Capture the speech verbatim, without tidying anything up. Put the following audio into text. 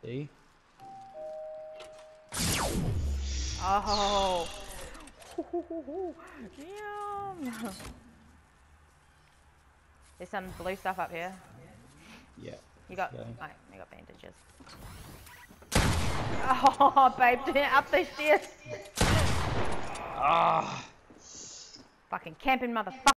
See? Oh. Yum. There's some blue stuff up here. Yeah. You got, Okay. oh, you got bandages. Oh, babe, up the stairs. Ah. Fucking camping motherfucker.